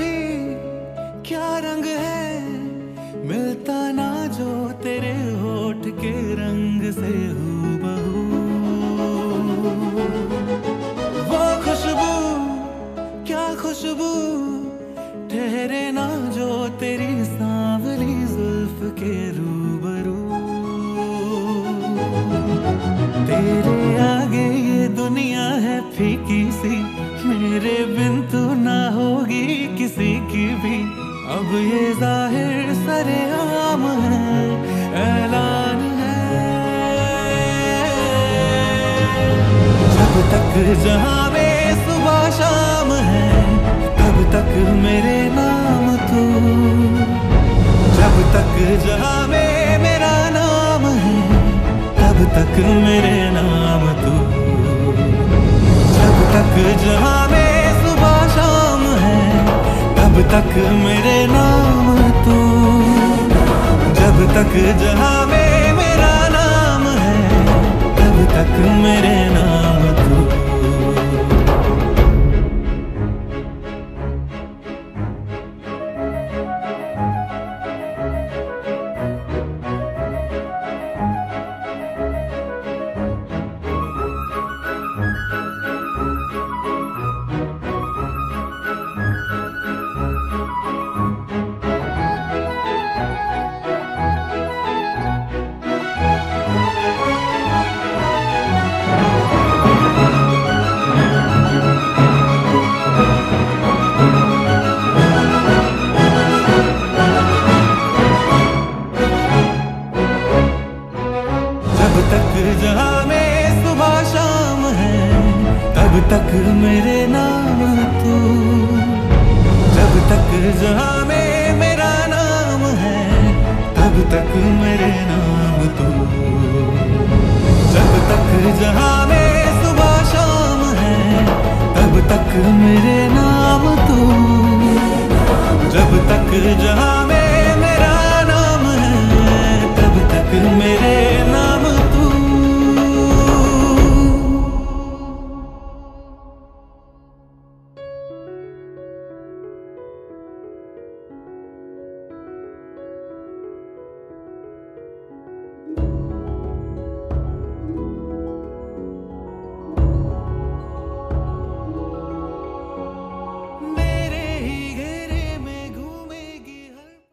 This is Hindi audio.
क्या रंग है, मिलता ना जो तेरे होठ के रंग से हूबहू। वो खुशबू, क्या खुशबू, ठहरे ना जो तेरी सांवली जुल्फ के रूबरू। तेरे आगे ये दुनिया है फीकी सी, मेरे बिन तू ना होगी किसी की भी। अब ये जाहिर सरेआम है, ऐलान है। जब तक जहां में सुबह शाम है, तब तक मेरे नाम तू। जब तक जहां में मेरा नाम है, तब तक मेरे नाम तू। जब तक जहां में सुबह शाम है, तब तक मेरे नाम तू। जब तक जहां में मेरा नाम है, तब तक मेरे नाम तू। जहां में सुबह शाम है, तब तक मेरे नाम तू। जब तक जहां में मेरा नाम है, तब तक मेरे नाम तू। जब तक जहां में सुबह शाम है, तब तक मेरे नाम तू। जब तक जहां